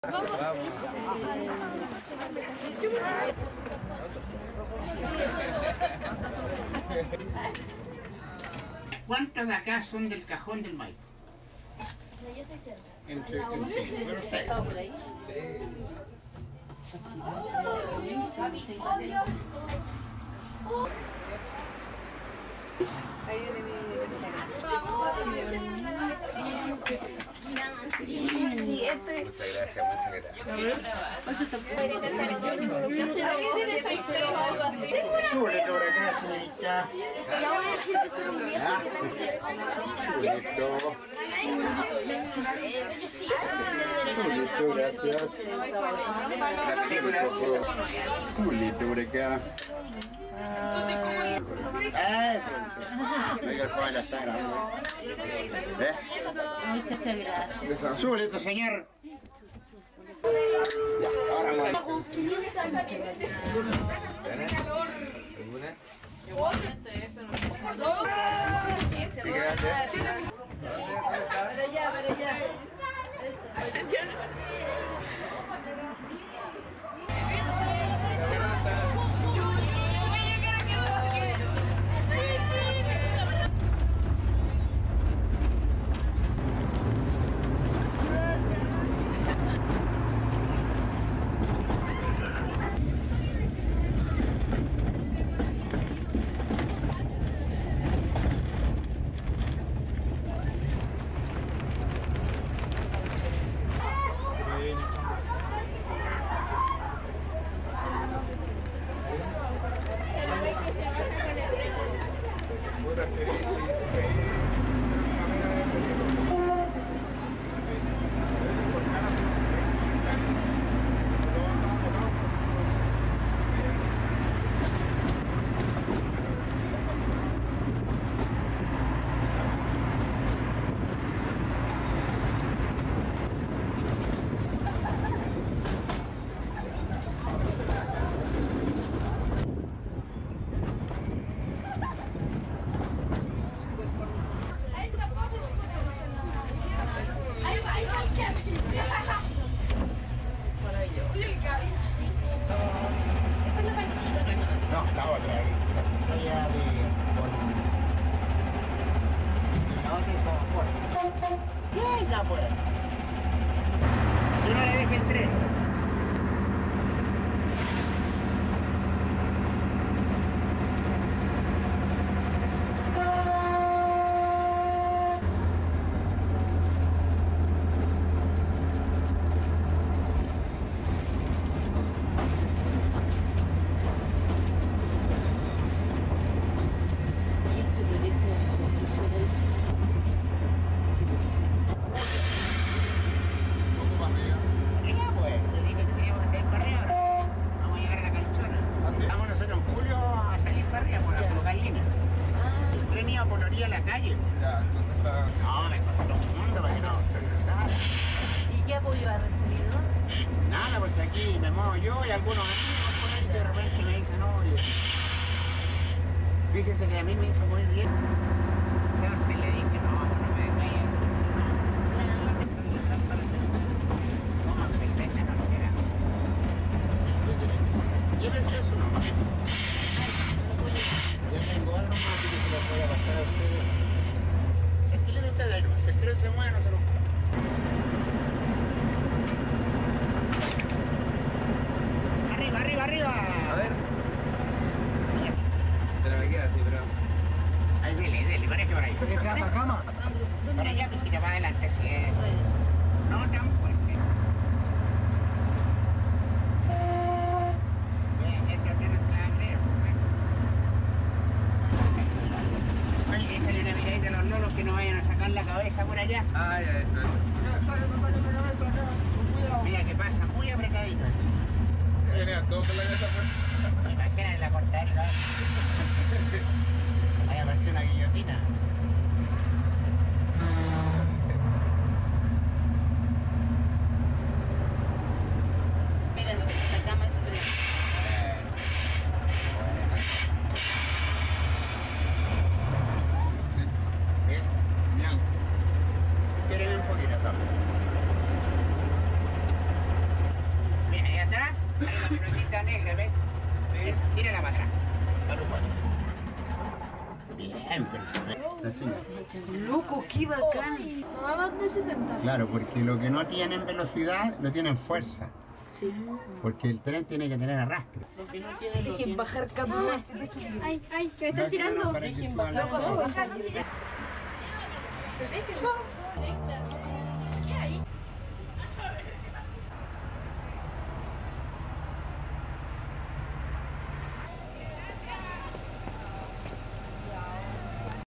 ¿Cuántos de acá son del Cajón del Maipo? No, yo soy cerca. Pero sé. Sí, Muchas gracias, muchas gracias. Súbele por acá, señorita. Julito, gracias. Julito por acá. Eso. Oiga, el joven la está grabando. Muchas gracias. Súbele, señor. Ya, ahora voy. ¿Alguna? No, la otra. Aquella de... La otra es como fuerte. Ya pues. Yo no le deje el tren. Aquí me muevo yo y algunos amigos por ahí de repente me dicen, oye, fíjese que a mí me hizo muy bien. Entonces le dije, no, no me vengáis a decir, no, no, empecé, no lo quiera. Llévense eso, no. Yo tengo algo más que se lo voy a pasar a ustedes. Tranquilen ustedes, no, si el tren se mueve, no se lo... ¡Arriba! A ver. Pero me queda así, pero... Ahí, dele, parece por ahí. ¿Qué te Atacama? Para allá, mijita, para adelante, si es... No tan fuerte. Esto tiene se la agrega. Oye, échale una miradita a los lolos que no vayan a sacar la cabeza por allá. Ah, ya, eso. Mira que pasa, muy apretadito. Genial, todo con la cabeza. Imagínate la cortadera. Vaya a parecer una guillotina. Mira, la cama es fresca. Bien. Genial. Espéreme un poquito acá. pelotita negra, ¿ves? Tírala para atrás. Para los cuatro. Bien, perfecto. Loco, qué bacán. No da más de 70. Claro, porque lo que no tienen velocidad, lo tienen fuerza. Sí. Porque el tren tiene que tener arrastre. Lo que no tiene lo Dejen tiene. bajar cámara antes de subir. Ay, ay, que me están tirando. Para que Dejen suban bajar las cámara. cosas.